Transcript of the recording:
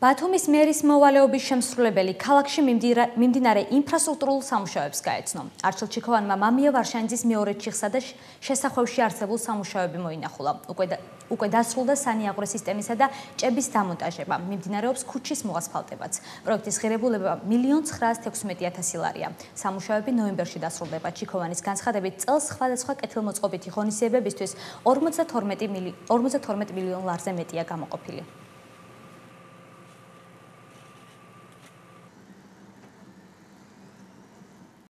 ბათუმის მერის მოვალეობის შემსრულებელი ქალაქში მიმდინარე ინფრასტრუქტურულ სამუშაოებს გაეცნო. არჩილ ჩიქოვანმა მამია ვარშანიძის მეორე ჩიხსა და შესახვევში არსებულ სამუშაოები მოინახულა. უკვე დასრულდა სანიაღვრე სისტემისა და ჭების დამონტაჟება. მიმდინარეობს ქუჩის მოასფალტებაც. პროექტის ღირებულება 1,916,000 ლარია. სამუშაოები ნოემბერში დასრულდება. ჩიქოვანის განცხადებით, წელს სხვადასხვა კეთილმოწყობითი ღონისძიებებისთვის 52 მილიონ ლარზე მეტია გამოყოფილი.